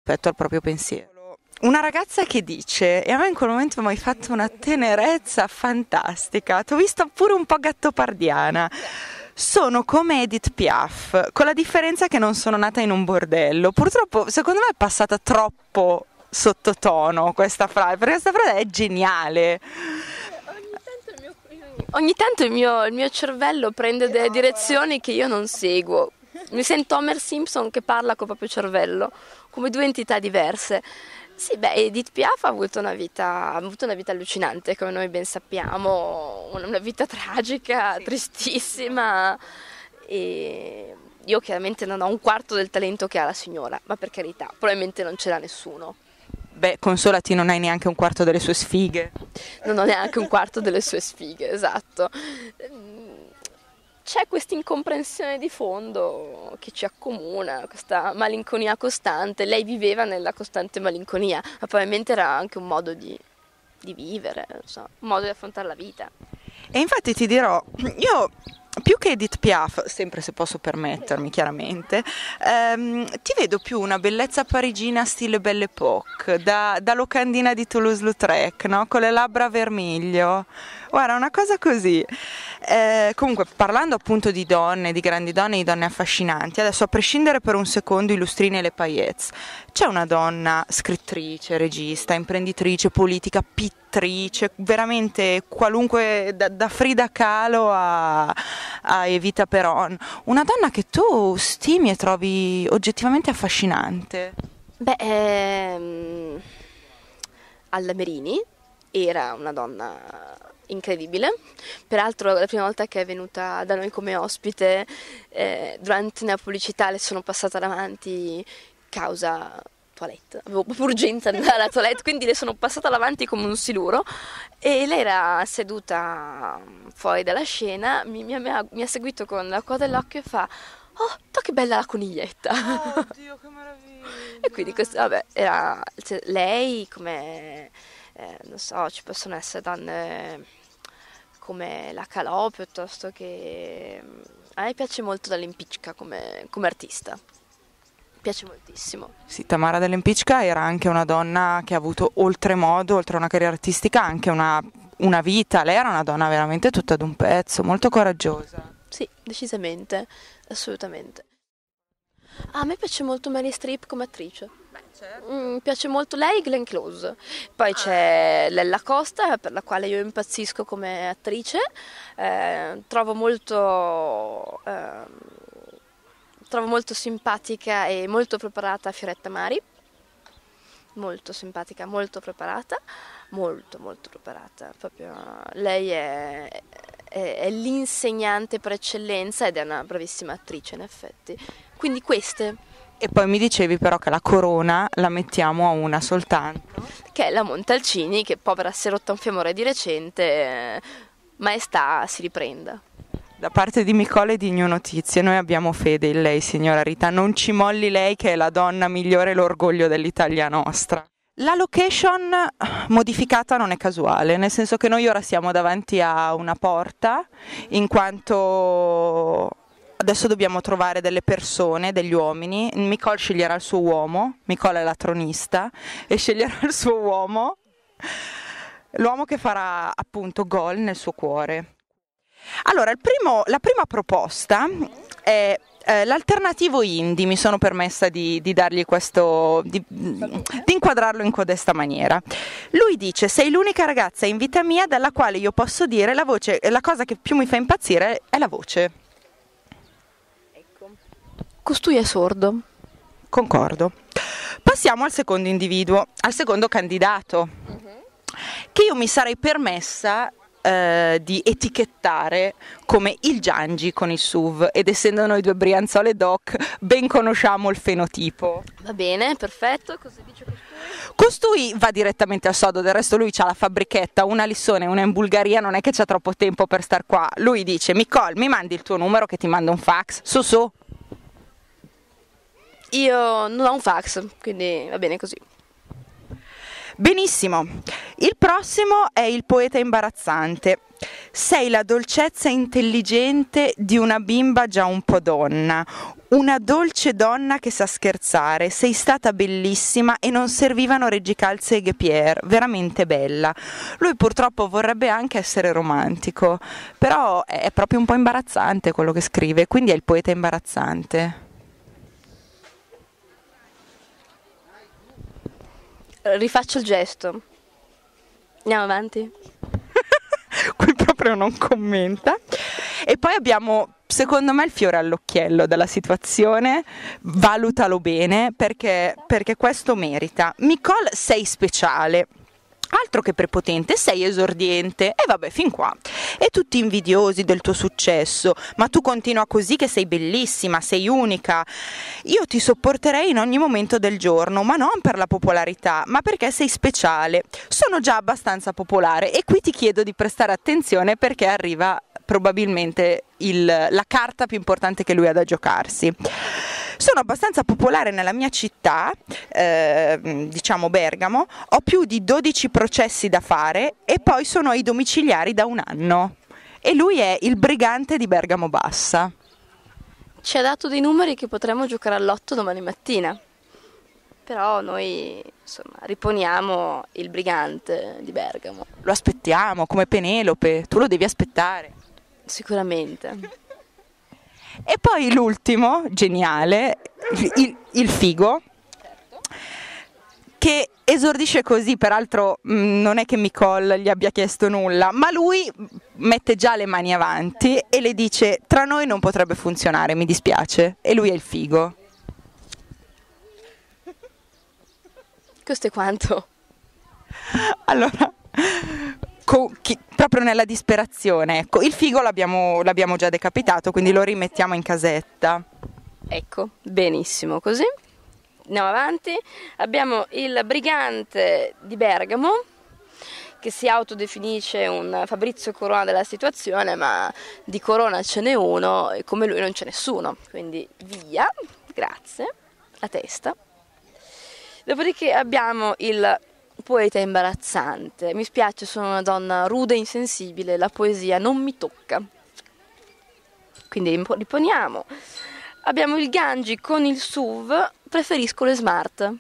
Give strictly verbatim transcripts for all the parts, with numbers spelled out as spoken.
rispetto al proprio pensiero. Una ragazza che dice, e a me in quel momento mi hai fatto una tenerezza fantastica, ti ho vista pure un po' gattopardiana. Sono come Edith Piaf, con la differenza che non sono nata in un bordello. Purtroppo, secondo me è passata troppo sottotono questa frase, perché questa frase è geniale. Ogni tanto il mio, il mio cervello prende delle direzioni che io non seguo. Mi sento Homer Simpson che parla col proprio cervello, come due entità diverse. Sì, beh, Edith Piaf ha avuto una vita, ha avuto una vita allucinante, come noi ben sappiamo, una vita tragica, tristissima, e io chiaramente non ho un quarto del talento che ha la signora, ma per carità, probabilmente non ce l'ha nessuno. Beh, consolati, non hai neanche un quarto delle sue sfighe. Non ho neanche un quarto delle sue sfighe, esatto. C'è questa incomprensione di fondo che ci accomuna, questa malinconia costante. Lei viveva nella costante malinconia, ma probabilmente era anche un modo di, di vivere, non so, un modo di affrontare la vita. E infatti ti dirò, io più che Edith Piaf, sempre se posso permettermi chiaramente, ehm, ti vedo più una bellezza parigina stile Belle Époque, da, da locandina di Toulouse-Lautrec, no? Con le labbra a vermiglio, guarda, una cosa così. Eh, comunque, parlando appunto di donne, di grandi donne, di donne affascinanti, adesso a prescindere per un secondo i lustrini e le paillettes, c'è una donna scrittrice, regista, imprenditrice, politica, pittrice, veramente qualunque, da, da Frida Kahlo a, a Evita Peron, una donna che tu stimi e trovi oggettivamente affascinante. Beh, ehm, Alla Merini era una donna incredibile, peraltro la prima volta che è venuta da noi come ospite, eh, durante una pubblicità le sono passata davanti causa toilette, avevo proprio urgenza di andare alla toilette, quindi le sono passata davanti come un siluro e lei era seduta fuori dalla scena, mi, mi, ha, mi ha seguito con la coda dell'occhio e fa: "Oh, to che bella la coniglietta!" Oh Dio, che meraviglia! E quindi questo, vabbè, era cioè, lei come, eh, non so, ci possono essere donne come la Calò, piuttosto che a me piace molto Dall'Impicca come, come artista, mi piace moltissimo. Sì, Tamara Dall'Impicca era anche una donna che ha avuto oltremodo, oltre a una carriera artistica, anche una, una vita. Lei era una donna veramente tutta d'un pezzo, molto coraggiosa. Sì, decisamente, assolutamente. Ah, a me piace molto Meryl Streep come attrice. Beh, certo. Mm, mi piace molto lei e Glenn Close. Poi c'è Lella Costa, per la quale io impazzisco come attrice. Eh, trovo molto, eh, trovo molto simpatica e molto preparata Fioretta Mari. Molto simpatica, molto preparata, molto molto preparata. Proprio lei è, è, è l'insegnante per eccellenza ed è una bravissima attrice in effetti. Quindi queste. E poi mi dicevi però che la corona la mettiamo a una soltanto. Che è la Montalcini, che povera si è rotta un femore di recente, eh, maestà si riprenda. Da parte di Micole di New Notizie, noi abbiamo fede in lei, signora Rita, non ci molli lei che è la donna migliore e l'orgoglio dell'Italia nostra. La location modificata non è casuale, nel senso che noi ora siamo davanti a una porta, in quanto adesso dobbiamo trovare delle persone, degli uomini. Micole sceglierà il suo uomo, Micole è la tronista, e sceglierà il suo uomo, l'uomo che farà appunto gol nel suo cuore. Allora, il primo, la prima proposta è eh, l'alternativo indie, mi sono permessa di, di dargli questo, di, di inquadrarlo in codesta maniera. Lui dice: sei l'unica ragazza in vita mia dalla quale io posso dire la voce, la cosa che più mi fa impazzire è la voce. Ecco. Costui è sordo. Concordo. Passiamo al secondo individuo, al secondo candidato, uh-huh. che io mi sarei permessa Uh, di etichettare come il Giangi con il S U V, ed essendo noi due Brianzole doc ben conosciamo il fenotipo. Va bene, perfetto. Cosa dice costui? Costui va direttamente al sodo, del resto lui c'ha la fabbrichetta, una a Lissone, una in Bulgaria, non è che c'ha troppo tempo per star qua. Lui dice: Micole, mi mandi il tuo numero che ti mando un fax, su su. Io non ho un fax, quindi va bene così. Benissimo, il prossimo è il poeta imbarazzante. Sei la dolcezza intelligente di una bimba già un po' donna, una dolce donna che sa scherzare, sei stata bellissima e non servivano reggicalze e guépière, veramente bella. Lui purtroppo vorrebbe anche essere romantico, però è proprio un po' imbarazzante quello che scrive, quindi è il poeta imbarazzante. Rifaccio il gesto. Andiamo avanti. Qui proprio non commenta. E poi abbiamo, secondo me, il fiore all'occhiello della situazione. Valutalo bene, perché, perché questo merita. Nicole, sei speciale. Altro che prepotente, sei esordiente. E vabbè, fin qua. E tutti invidiosi del tuo successo. Ma tu continua così che sei bellissima, sei unica. Io ti sopporterei in ogni momento del giorno, ma non per la popolarità, ma perché sei speciale. Sono già abbastanza popolare e qui ti chiedo di prestare attenzione perché arriva probabilmente il, la carta più importante che lui ha da giocarsi. Sono abbastanza popolare nella mia città, eh, diciamo Bergamo, ho più di dodici processi da fare e poi sono ai domiciliari da un anno. E lui è il brigante di Bergamo Bassa. Ci ha dato dei numeri che potremmo giocare all'otto domani mattina, però noi insomma riponiamo il brigante di Bergamo. Lo aspettiamo come Penelope, tu lo devi aspettare. Sicuramente. E poi l'ultimo, geniale, il, il figo, che esordisce così, peraltro mh, non è che Nicole gli abbia chiesto nulla, ma lui mette già le mani avanti e le dice: tra noi non potrebbe funzionare, mi dispiace, e lui è il figo. Questo è quanto? Allora, co- chi, proprio nella disperazione, ecco, il figo l'abbiamo, l'abbiamo già decapitato, quindi lo rimettiamo in casetta. Ecco, benissimo così. Andiamo avanti. Abbiamo il brigante di Bergamo, che si autodefinisce un Fabrizio Corona della situazione, ma di Corona ce n'è uno e come lui non c'è nessuno. Quindi via, grazie, la testa. Dopodiché abbiamo il poeta imbarazzante. Mi spiace, sono una donna rude e insensibile, la poesia non mi tocca. Quindi riponiamo. Abbiamo il Gangi con il S U V, preferisco le smart.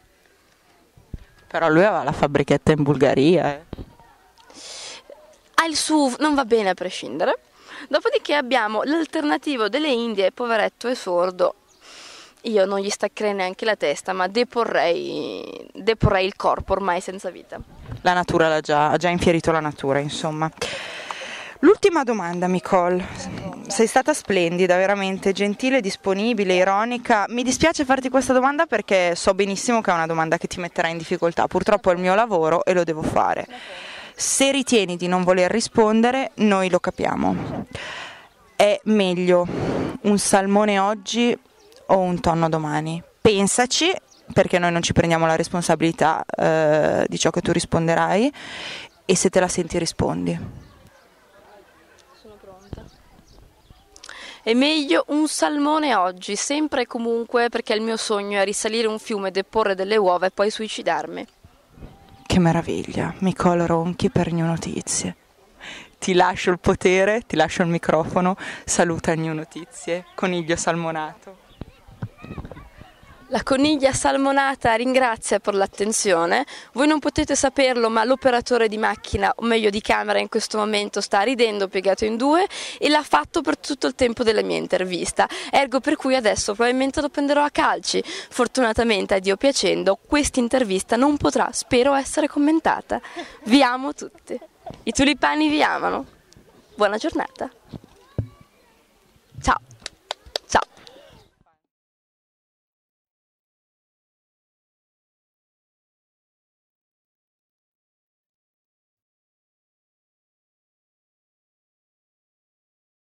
Però lui aveva la fabbrichetta in Bulgaria. Eh. Ah, il S U V non va bene a prescindere. Dopodiché abbiamo l'alternativo delle Indie, poveretto e sordo. Io non gli staccherei neanche la testa, ma deporrei, deporrei il corpo ormai senza vita. La natura l'ha già, ha già infierito la natura, insomma. L'ultima domanda, Nicole. Sei stata splendida, veramente gentile, disponibile, ironica. Mi dispiace farti questa domanda perché so benissimo che è una domanda che ti metterà in difficoltà. Purtroppo è il mio lavoro e lo devo fare. Se ritieni di non voler rispondere, noi lo capiamo. È meglio un salmone oggi o un tonno domani? Pensaci, perché noi non ci prendiamo la responsabilità eh, di ciò che tu risponderai, e se te la senti rispondi. È meglio un salmone oggi, sempre e comunque, perché il mio sogno è risalire un fiume, deporre delle uova e poi suicidarmi. Che meraviglia, Nicole Ronchi per New Notizie. Ti lascio il potere, ti lascio il microfono, saluta New Notizie, coniglio salmonato. La coniglia salmonata ringrazia per l'attenzione. Voi non potete saperlo, ma l'operatore di macchina, o meglio di camera, in questo momento sta ridendo piegato in due e l'ha fatto per tutto il tempo della mia intervista. Ergo per cui adesso probabilmente lo prenderò a calci. Fortunatamente, a Dio piacendo, questa intervista non potrà, spero, essere commentata. Vi amo tutti. I tulipani vi amano. Buona giornata.